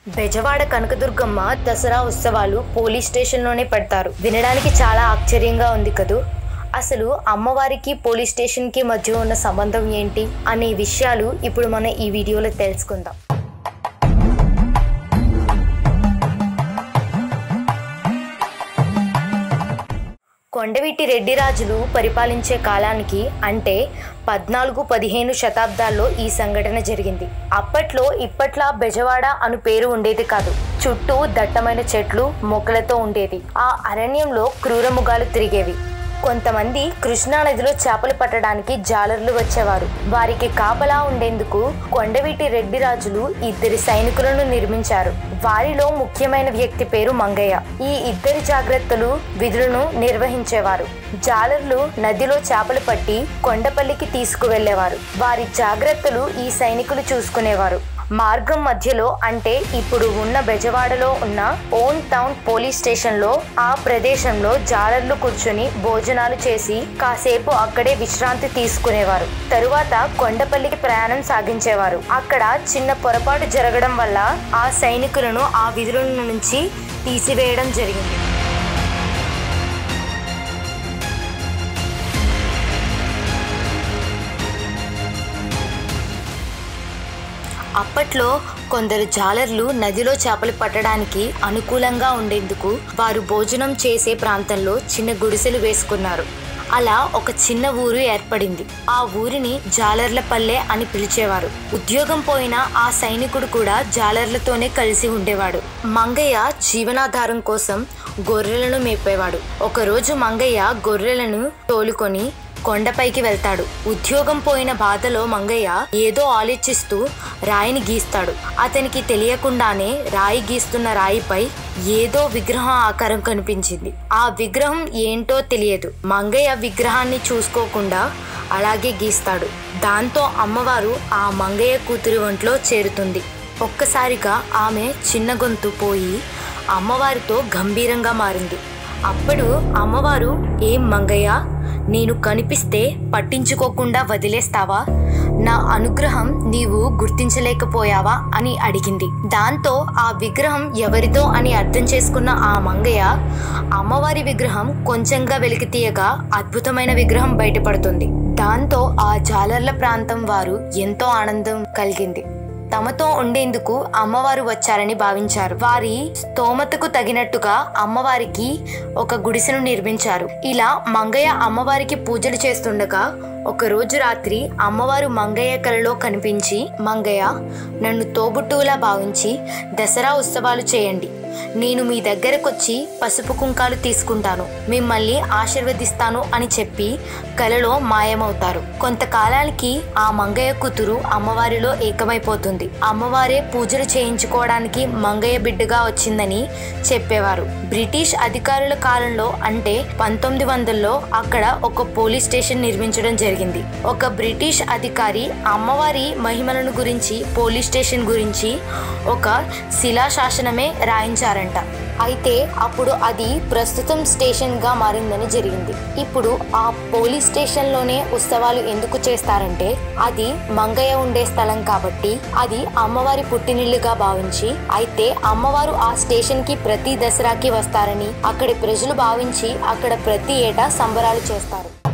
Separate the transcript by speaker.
Speaker 1: బెజవాడ కనకదుర్గమ్మ దసరా ఉత్సవాలు పోలీస్ స్టేషన్లోనే పెడతారు. వినడానికి చాలా ఆశ్చర్యంగా ఉంది కదూ. అసలు అమ్మవారికి పోలీస్ స్టేషన్కి మధ్య ఉన్న సంబంధం ఏంటి అనే విషయాలు ఇప్పుడు మనం ఈ వీడియోలో తెలుసుకుందాం. కొండవీటి రెడ్డి రాజులు పరిపాలించే కాలానికి అంటే 14-15 శతాబ్దాల్లో ఈ సంఘటన జరిగింది. అప్పట్లో ఇప్పట్లా బెజవాడ అను పేరు ఉండేది కాదు. చుట్టూ దట్టమైన చెట్లు మొక్కలతో ఉండేది. ఆ అరణ్యంలో క్రూరమృగాలు తిరిగేవి. కొంతమంది కృష్ణా నదిలో చేపలు పట్టడానికి జాలర్లు వచ్చేవారు. వారికి కాపలా ఉండేందుకు కొండవీటి రెడ్డి రాజులు 2 సైనికులను నిర్మించారు. వారిలో ముఖ్యమైన వ్యక్తి పేరు మంగయ్య. ఈ 2 జాగ్రత్తలు విధులను నిర్వహించేవారు. జాలర్లు నదిలో చేపలు పట్టి కొండపల్లికి తీసుకువెళ్లేవారు. వారి జాగ్రత్తలు ఈ సైనికులు చూసుకునేవారు. మార్గం మధ్యలో అంటే ఇప్పుడు ఉన్న బెజవాడలో ఉన్న ఓన్ టౌన్ పోలీస్ స్టేషన్లో ఆ ప్రదేశంలో జాలర్లు కూర్చొని భోజనాలు చేసి కాసేపు అక్కడే విశ్రాంతి తీసుకునేవారు. తరువాత కొండపల్లికి ప్రయాణం సాగించేవారు. అక్కడ చిన్న పొరపాటు జరగడం వల్ల ఆ సైనికులను ఆ విధుల నుంచి తీసివేయడం జరిగింది. అప్పట్లో కొందరు జాలర్లు నదిలో చేపలు పట్టడానికి అనుకూలంగా ఉండేందుకు వారు భోజనం చేసే ప్రాంతంలో చిన్న గుడిసెలు వేసుకున్నారు. అలా ఒక చిన్న ఊరు ఏర్పడింది. ఆ ఊరిని జాలర్ల పల్లె అని పిలిచేవారు. ఉద్యోగం పోయిన ఆ సైనికుడు కూడా జాలర్లతోనే కలిసి ఉండేవాడు. మంగయ్య జీవనాధారం కోసం గొర్రెలను మేపేవాడు. ఒకరోజు మంగయ్య గొర్రెలను తోలుకొని కొండపైకి వెళ్తాడు. ఉద్యోగం పోయిన బాధలో మంగయ్య ఏదో ఆలోచిస్తూ రాయిని గీస్తాడు. అతనికి తెలియకుండానే రాయి గీస్తున్న రాయిపై ఏదో విగ్రహం ఆకారం కనిపించింది. ఆ విగ్రహం ఏంటో తెలియదు. మంగయ్య విగ్రహాన్ని చూసుకోకుండా అలాగే గీస్తాడు. దాంతో అమ్మవారు ఆ మంగయ్య కూతురి ఒంట్లో చేరుతుంది. ఒక్కసారిగా ఆమె చిన్న గొంతు పోయి అమ్మవారితో గంభీరంగా మారింది. అప్పుడు అమ్మవారు, ఏం మంగయ్య, నేను కనిపిస్తే పట్టించుకోకుండా వదిలేస్తావా? నా అనుగ్రహం నీవు గుర్తించలేకపోయావా అని అడిగింది. దాంతో ఆ విగ్రహం ఎవరిదో అని అర్థం చేసుకున్న ఆ మంగయ్య అమ్మవారి విగ్రహం కొంచెంగా వెలికి తీయగా అద్భుతమైన విగ్రహం బయటపడుతుంది. దాంతో ఆ జాలర్ల ప్రాంతం వారు ఎంతో ఆనందం కలిగింది. తమతో ఉండేందుకు అమ్మవారు వచ్చారని భావించారు. వారి స్తోమతకు తగినట్టుగా అమ్మవారికి ఒక గుడిసెను నిర్మించారు. ఇలా మంగయ్య అమ్మవారికి పూజలు చేస్తుండగా ఒకరోజు రాత్రి అమ్మవారు మంగయ్య కలలో కనిపించి, మంగయ్య, నన్ను తోబుట్టువులా భావించి దసరా ఉత్సవాలు చేయండి. నేను మీ దగ్గరకొచ్చి పసుపు కుంకాలు తీసుకుంటాను, మిమ్మల్ని ఆశీర్వదిస్తాను అని చెప్పి కలలో మాయమవుతారు. కొంతకాలానికి ఆ మంగయ్య కూతురు అమ్మవారిలో ఏకమైపోతుంది. అమ్మవారే పూజలు చేయించుకోవడానికి మంగయ్య బిడ్డగా వచ్చిందని చెప్పేవారు. బ్రిటిష్ అధికారుల కాలంలో అంటే 1900లో అక్కడ ఒక పోలీస్ స్టేషన్ నిర్మించడం జరిగింది. ఒక బ్రిటిష్ అధికారి అమ్మవారి మహిమలను గురించి పోలీస్ స్టేషన్ గురించి ఒక శిలాశాసనమే రాయించారంట. అయితే అప్పుడు అది ప్రస్తుతం స్టేషన్గా మారిందని జరిగింది. ఇప్పుడు ఆ పోలీస్ స్టేషన్లోనే ఉత్సవాలు ఎందుకు చేస్తారంటే అది మంగయ్య ఉండే స్థలం కాబట్టి అది అమ్మవారి పుట్టినిల్లుగా భావించి, అయితే అమ్మవారు ఆ స్టేషన్కి ప్రతి దసరాకి వస్తారని అక్కడి ప్రజలు భావించి అక్కడ ప్రతి ఏటా సంబరాలు చేస్తారు.